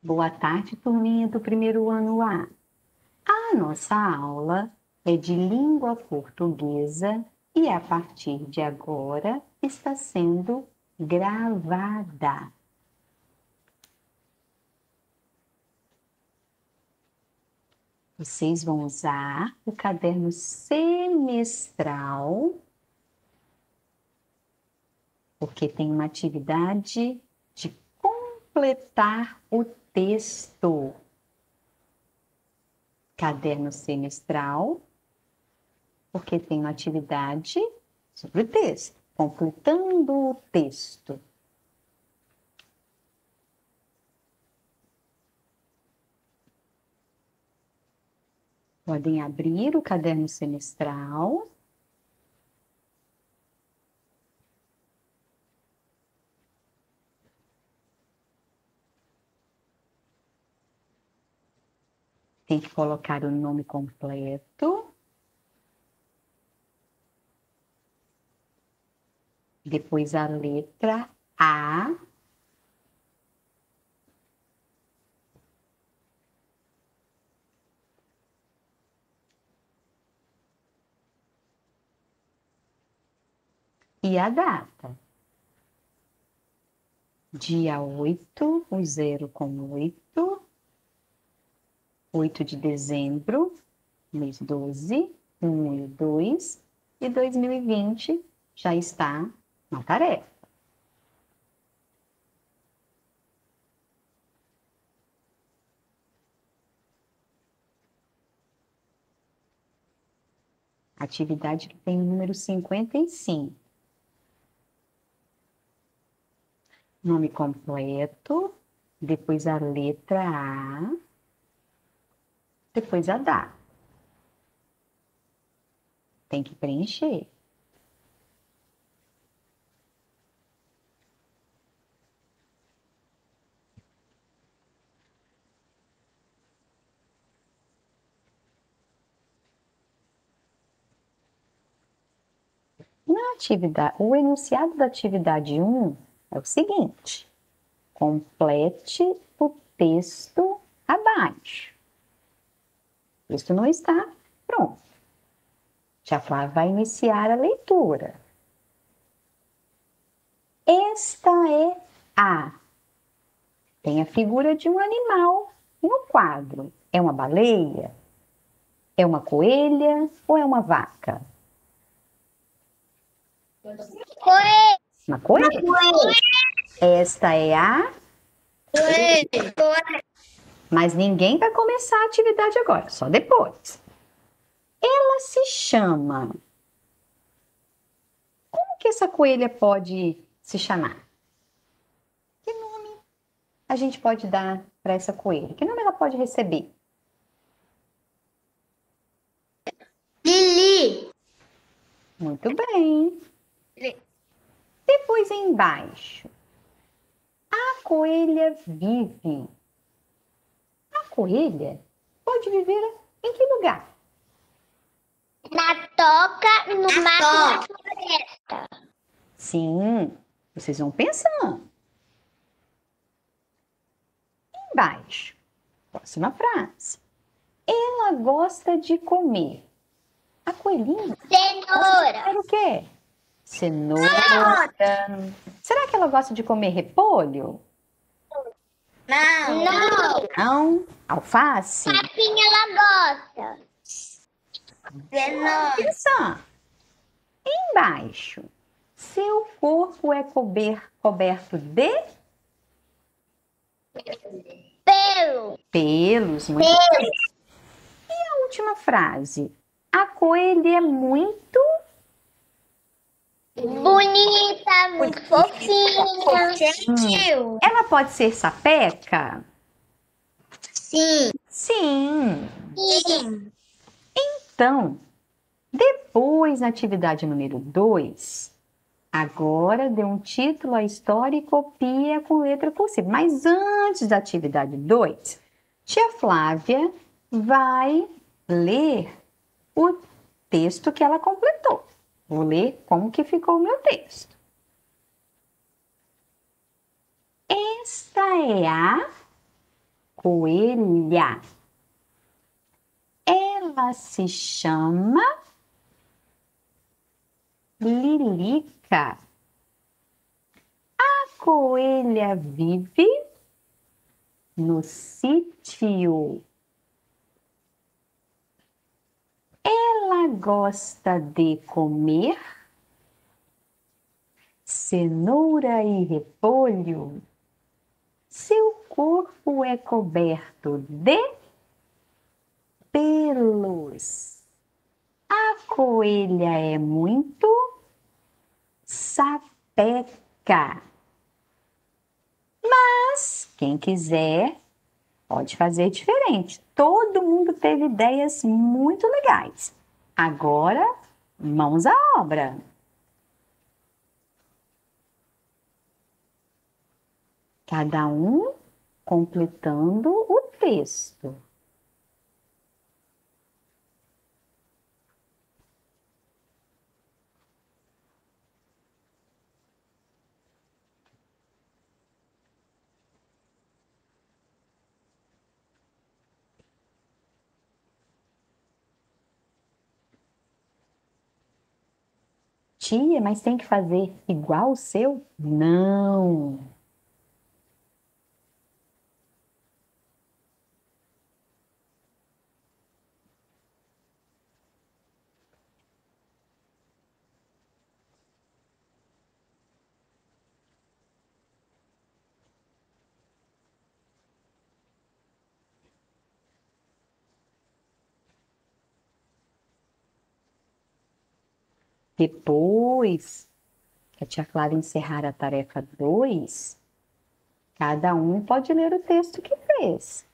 Boa tarde, turminha do primeiro ano A. A nossa aula é de língua portuguesa e a partir de agora está sendo gravada. Vocês vão usar o caderno semestral, porque tem uma atividade de completar o texto. Caderno semestral, porque tem uma atividade sobre o texto, completando o texto. Podem abrir o caderno semestral. Tem que colocar o nome completo. Depois a letra A. E a data. Dia 8, o 0 com 8. 8 de dezembro, mês 12, 1 e 2. E 2020 já está na tarefa. Atividade que tem o número 55. Nome completo, depois a letra A, depois a data. Tem que preencher. Na atividade, o enunciado da atividade 1 é o seguinte: complete o texto abaixo. O texto não está pronto. Tia Flávia vai iniciar a leitura. Esta é a. Tem a figura de um animal no quadro. É uma baleia? É uma coelha ou é uma vaca? Coelho. Uma coelha? Esta é a... Coelho. Mas ninguém vai começar a atividade agora, só depois. Ela se chama... Como que essa coelha pode se chamar? Que nome a gente pode dar para essa coelha? Que nome ela pode receber? Lili. Muito bem. Depois embaixo. A coelha vive. A coelha pode viver em que lugar? Na toca, no mato, na floresta. Sim, vocês vão pensando. Embaixo. Próxima frase. Ela gosta de comer. A coelhinha Cenoura. era o quê? Cenoura. Será que ela gosta de comer repolho? Não. Não. Não. Alface? Capim ela gosta. Cenoura. Pensa. Embaixo. Seu corpo é coberto de Pelo. pelos. Muito bem. E a última frase. A coelha é muito Bonita, muito fofinha. Gentil. Ela pode ser sapeca? Sim. Sim. Sim. Então, depois na atividade número 2, agora dê um título à história e copia com letra cursiva. Mas antes da atividade 2, tia Flávia vai ler o texto que ela completou. Vou ler como que ficou o meu texto. Esta é a... coelha. Ela se chama Lilica. A coelha vive no sítio. Ela gosta de comer cenoura e repolho. Seu corpo é coberto de pelos. A coelha é muito sapeca. Mas quem quiser pode fazer diferente. Todo mundo teve ideias muito legais. Agora, mãos à obra. Cada um completando o texto. Tia, mas tem que fazer igual o seu? Não. Depois que a tia Flávia encerrar a tarefa 2, cada um pode ler o texto que fez.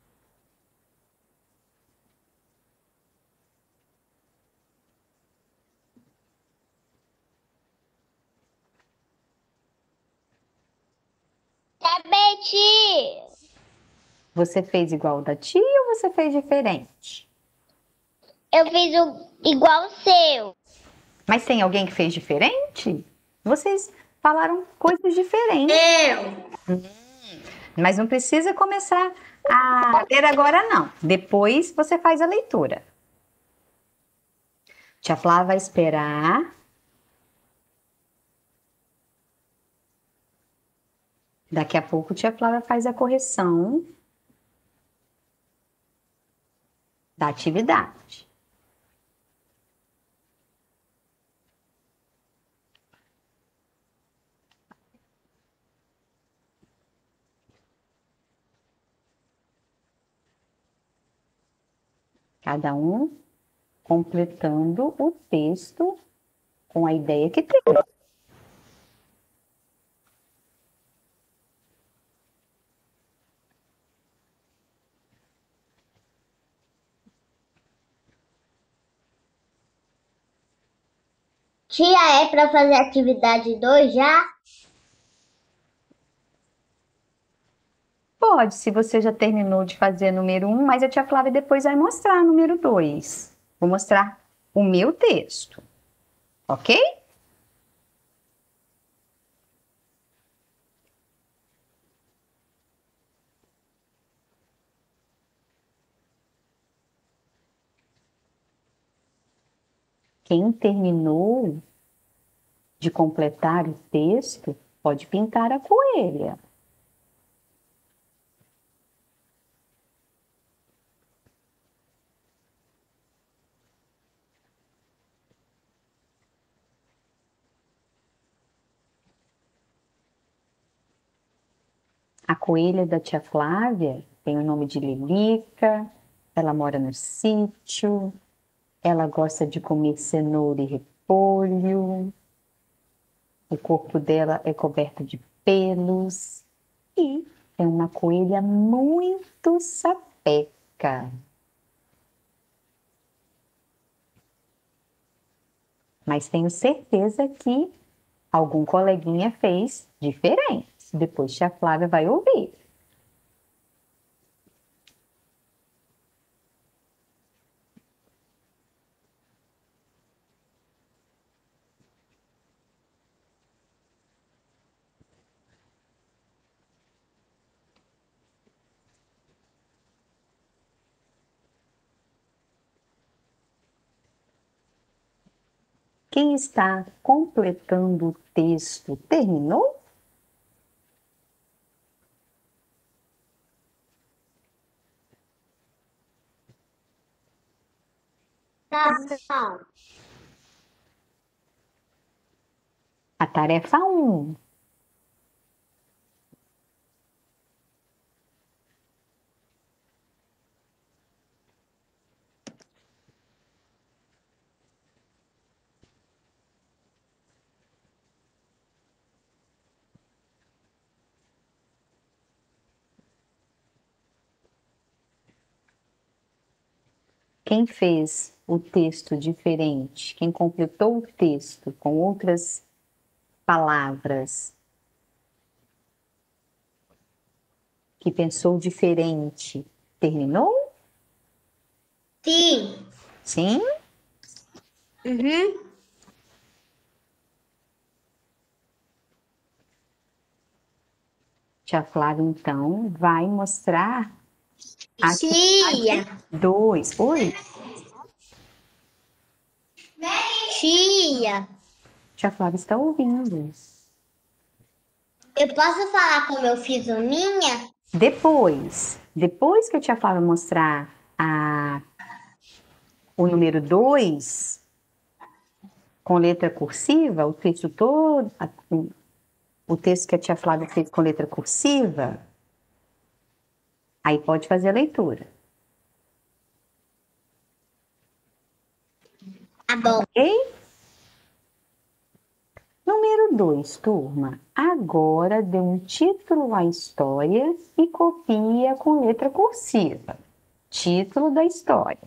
Tabete. Você fez igual o da tia ou você fez diferente? Eu fiz igual o seu. Mas tem alguém que fez diferente? Vocês falaram coisas diferentes. Eu. Mas não precisa começar a ler agora, não. Depois você faz a leitura. Tia Flávia vai esperar. Daqui a pouco tia Flávia faz a correção da atividade. Cada um completando o texto com a ideia que tem. Tia, é para fazer atividade 2 já? Pode, se você já terminou de fazer número 1, mas a tia Flávia depois vai mostrar número 2. Vou mostrar o meu texto, ok? Quem terminou de completar o texto pode pintar a coelha. A coelha da tia Flávia tem o nome de Lilica, ela mora no sítio, ela gosta de comer cenoura e repolho, o corpo dela é coberto de pelos e é uma coelha muito sapeca. Mas tenho certeza que algum coleguinha fez diferente. Depois tia Flávia vai ouvir. Quem está completando o texto terminou? Tá bom. A tarefa 1. Quem fez o texto diferente? Quem completou o texto com outras palavras? Que pensou diferente? Terminou? Sim. Sim? Uhum. Tia Flávia, então, vai mostrar a Tia. atividade 2. Oi, Tia. Tia Flávia está ouvindo. Eu posso falar como eu fiz a minha? Depois que a Tia Flávia mostrar o número 2 com letra cursiva, o texto todo, o texto que a Tia Flávia fez com letra cursiva, aí pode fazer a leitura, Tá bom. ok? Número 2, turma. Agora dê um título à história e copia com letra cursiva. Título da história.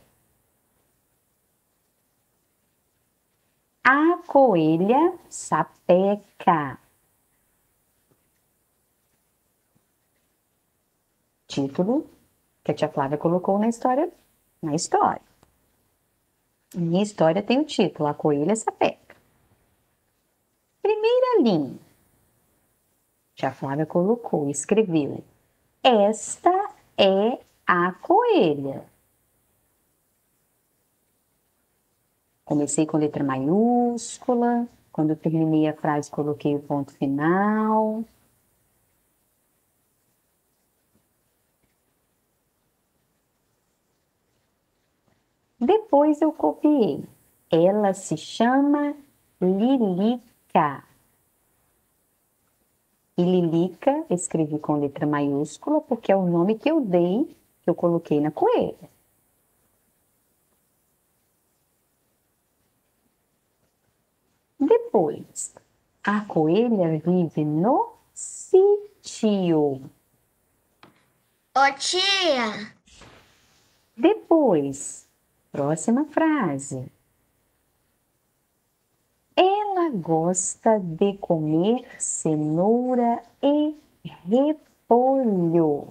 A coelha sapeca. Título que a tia Flávia colocou na história. Na história. Minha história tem o título, A Coelha Sapeca. Primeira linha. Tia Flávia colocou, escreveu. Esta é a coelha. Comecei com letra maiúscula. Quando eu terminei a frase, coloquei o ponto final. Depois eu copiei. Ela se chama Lilica. E Lilica escrevi com letra maiúscula porque é o nome que eu dei, que eu coloquei na coelha. Depois, a coelha vive no sítio. Ô, tia. Depois, próxima frase. Ela gosta de comer cenoura e repolho.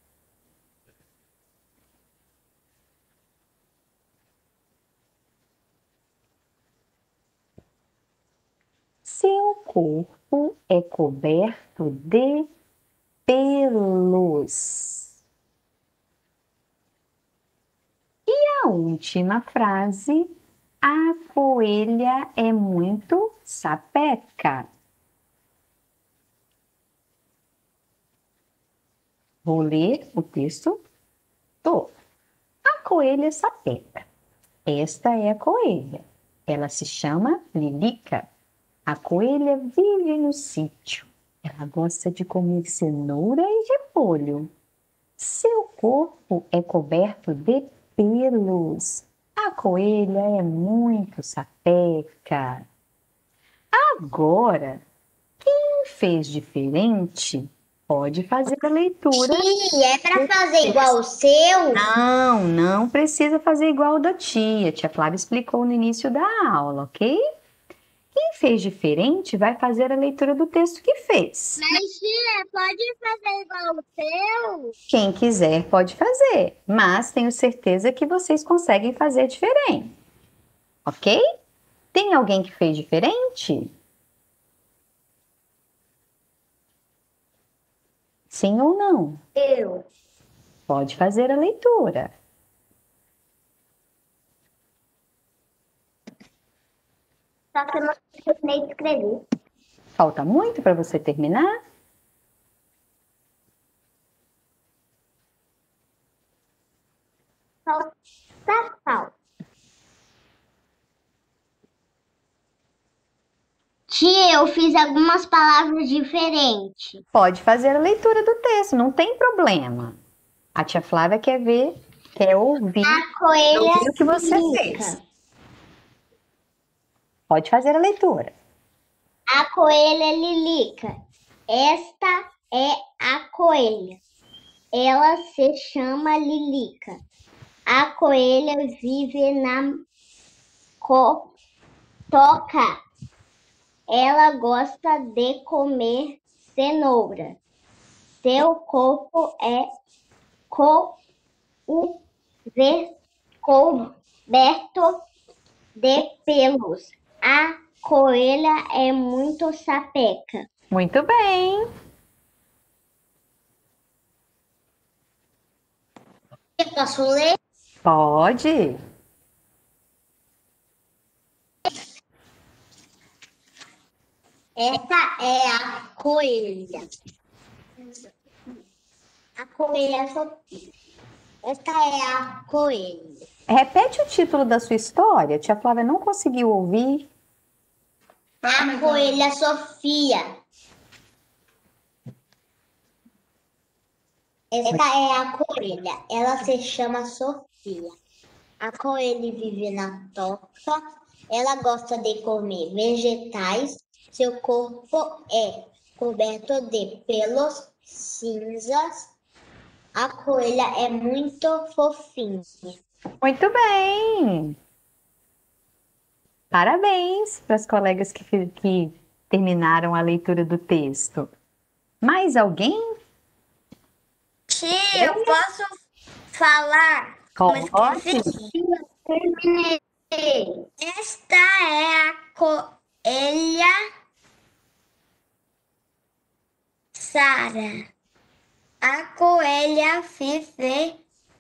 Seu corpo é coberto de pelos. A última frase, a coelha é muito sapeca. Vou ler o texto todo. A coelha sapeca. Esta é a coelha. Ela se chama Lilica. A coelha vive no sítio. Ela gosta de comer cenoura e repolho. Seu corpo é coberto de pelos. A coelha é muito sapeca. Agora, quem fez diferente pode fazer a leitura. Tia, é pra fazer igual o seu? Não, não precisa fazer igual o da tia. Tia Flávia explicou no início da aula, ok? Quem fez diferente vai fazer a leitura do texto que fez. Mas, tia, pode fazer igual o seu? Quem quiser pode fazer, mas tenho certeza que vocês conseguem fazer diferente, ok? Tem alguém que fez diferente? Sim ou não? Eu. Pode fazer a leitura. Só que eu não terminei de escrever. Falta muito para você terminar? Falta. Tia, eu fiz algumas palavras diferentes. Pode fazer a leitura do texto, não tem problema. A tia Flávia quer ver, quer ouvir, A coelha ouvir o que você Lilica. fez. Pode fazer a leitura. A coelha Lilica. Esta é a coelha. Ela se chama Lilica. A coelha vive na toca. Ela gosta de comer cenoura. Seu corpo é coberto de pelos. A coelha é muito sapeca. Muito bem. Eu posso ler? Pode. Essa é a coelha. A coelha Sofia. Esta é a coelha. Repete o título da sua história. Tia Flávia não conseguiu ouvir. A coelha Sofia. Esta é a coelha. Ela se chama Sofia. A coelha vive na toca. Ela gosta de comer vegetais. Seu corpo é coberto de pelos cinzas. A coelha é muito fofinha. Muito bem. Parabéns para as colegas que terminaram a leitura do texto. Mais alguém? Tia, eu posso falar? Pode. Terminei. Esta é a coelha Sara. A coelha vive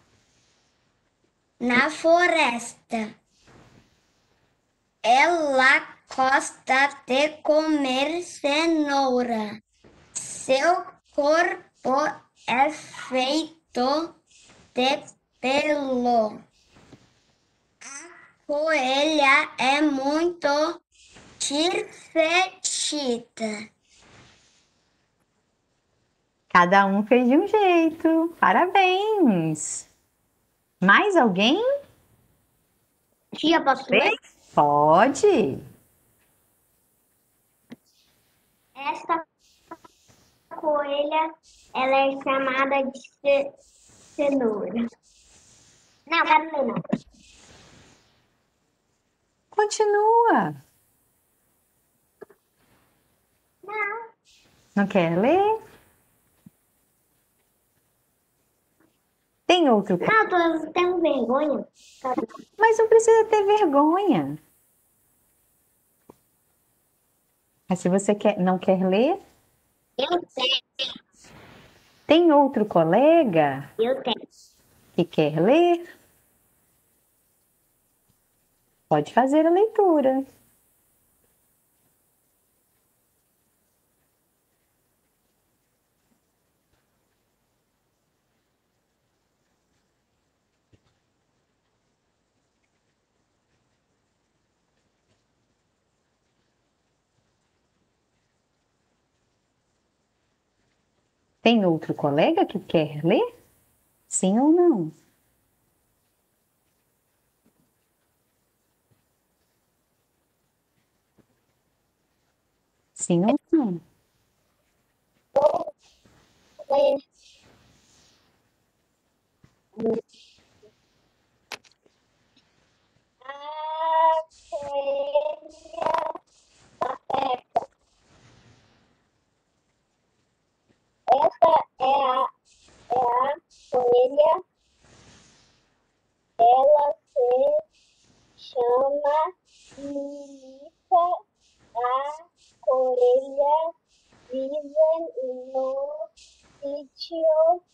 na floresta. Ela gosta de comer cenoura. Seu corpo é feito de pelo. A coelha é muito divertida. Cada um fez de um jeito. Parabéns. Mais alguém? Tia, posso ler? Pode. Esta coelha, ela é chamada de cenoura. Não, quero ler não. Continua. Não. Não quer ler? Tem outro? Não, eu tenho vergonha. Mas não precisa ter vergonha. Mas se você não quer ler, Eu tenho. tem outro colega Eu tenho. que quer ler? Pode fazer a leitura. Tem outro colega que quer ler? Sim ou não? Sim ou não? A coelha sapeca. Essa é a coelha. Ela se chama Lilica. A coelha vive no sítio.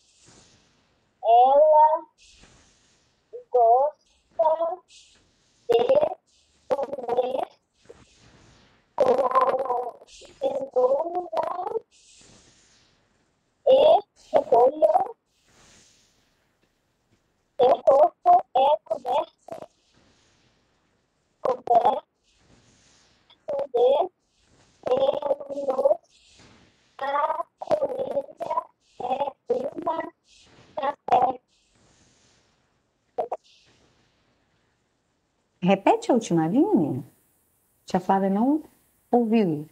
Ela gosta de comer cenoura e repolho. Seu corpo é coberto de pelos. A coelha é uma café. Repete a última linha. Tia Flávia não ouviu.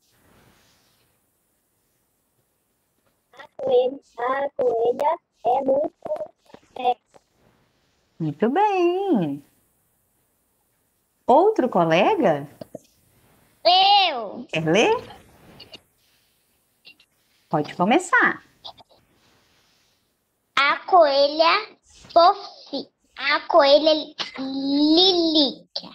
A coelha é muito café. Muito bem. Outro colega? Eu. Quer ler? Pode começar. A coelha fofi. A coelha Lilica.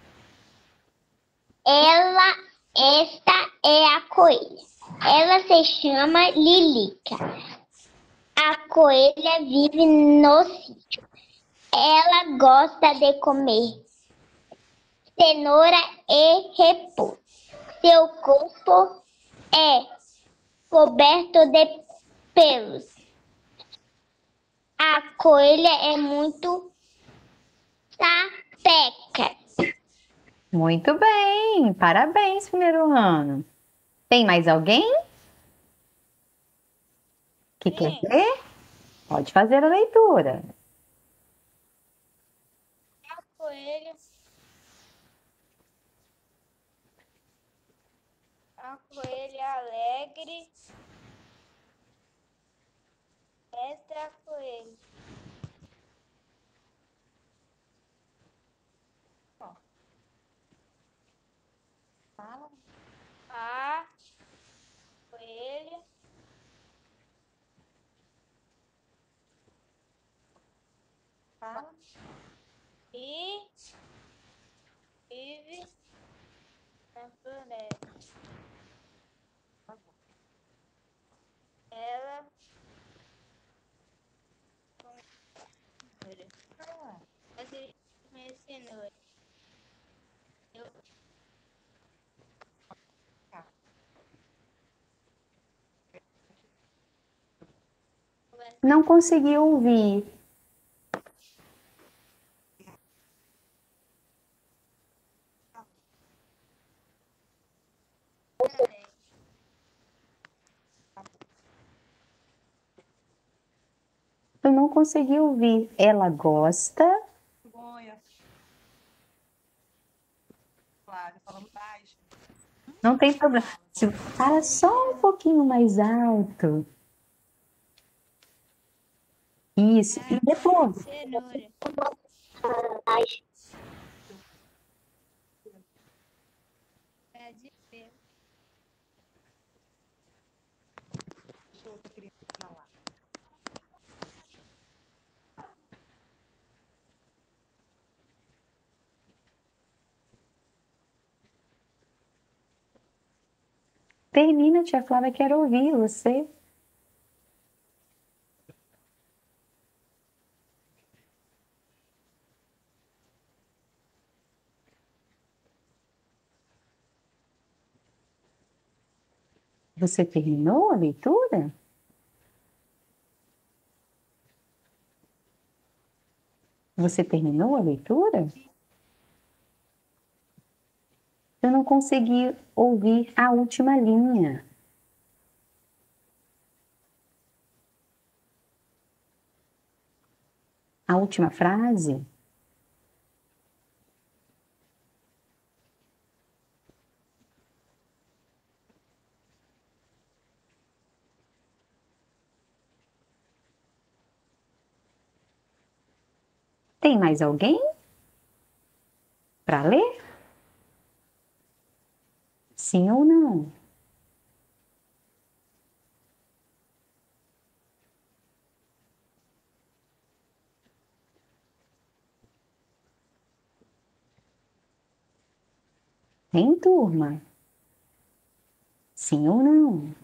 Esta é a coelha. Ela se chama Lilica. A coelha vive no sítio. Ela gosta de comer cenoura e repolho. Seu corpo é coberto de pelos. A coelha é muito sapeca. Muito bem. Parabéns, primeiro ano. Tem mais alguém que quer ler? Pode fazer a leitura. A coelha alegre. Esta é a coelha. A coelha e vive na floresta. Ela come cenoura. Não consegui ouvir. Eu não consegui ouvir. Ela gosta. Claro, falando baixo. Não tem problema. Se fala só um pouquinho mais alto. Isso. E depois? Cenoura. É de ver. Deixa outra criança falar. Termina, tia Flávia, quero ouvir você. Você terminou a leitura? Você terminou a leitura? Eu não consegui ouvir a última linha. A última frase? Tem mais alguém para ler? Sim ou não? Tem, turma? Sim ou não?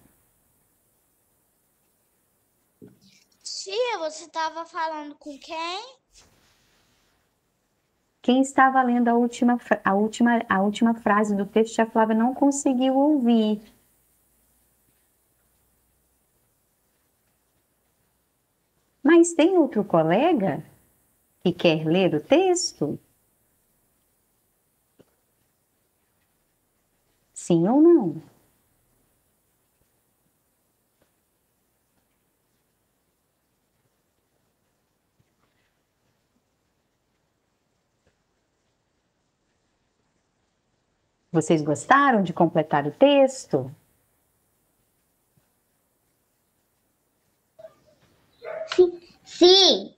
Tia, você estava falando com quem? Quem estava lendo a última frase do texto, a Flávia não conseguiu ouvir. Mas tem outro colega que quer ler o texto? Sim ou não? Vocês gostaram de completar o texto? Sim.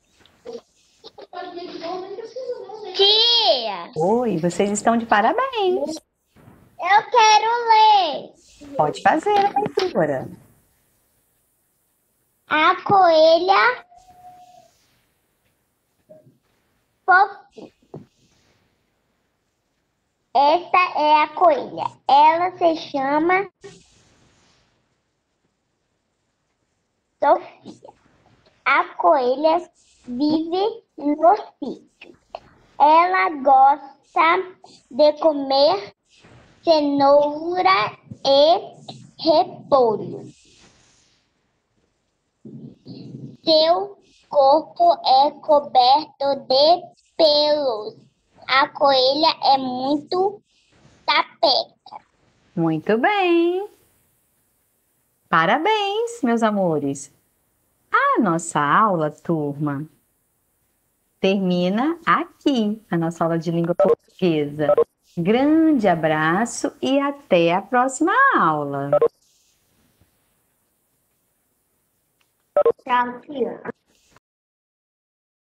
Tia, Oi, vocês estão de parabéns. eu quero ler. Pode fazer a leitura. A coelha fofinha. Essa é a coelha. Ela se chama Sofia. A coelha vive no sítio. Ela gosta de comer cenoura e repolho. Seu corpo é coberto de pelos. A coelha é muito sapeca. Muito bem. Parabéns, meus amores. A nossa aula, turma, termina aqui, a nossa aula de língua portuguesa. Grande abraço e até a próxima aula. Tchau, tia.